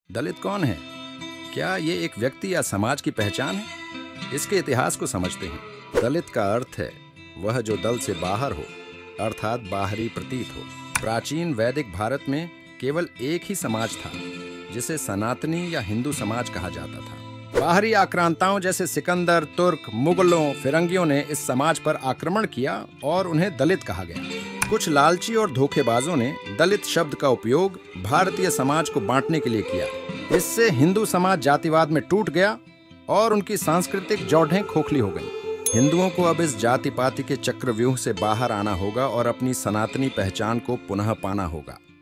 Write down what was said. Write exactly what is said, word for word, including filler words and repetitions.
दलित कौन है? क्या ये एक व्यक्ति या समाज की पहचान है? इसके इतिहास को समझते हैं। दलित का अर्थ है वह जो दल से बाहर हो, अर्थात बाहरी प्रतीत हो। प्राचीन वैदिक भारत में केवल एक ही समाज था जिसे सनातनी या हिंदू समाज कहा जाता था। बाहरी आक्रांताओं जैसे सिकंदर, तुर्क, मुगलों, फिरंगियों ने इस समाज पर आक्रमण किया और उन्हें दलित कहा गया। कुछ लालची और धोखेबाजों ने दलित शब्द का उपयोग भारतीय समाज को बांटने के लिए किया। इससे हिंदू समाज जातिवाद में टूट गया और उनकी सांस्कृतिक जौढ़ें खोखली हो गईं। हिंदुओं को अब इस जाति पाति के चक्रव्यूह से बाहर आना होगा और अपनी सनातनी पहचान को पुनः पाना होगा।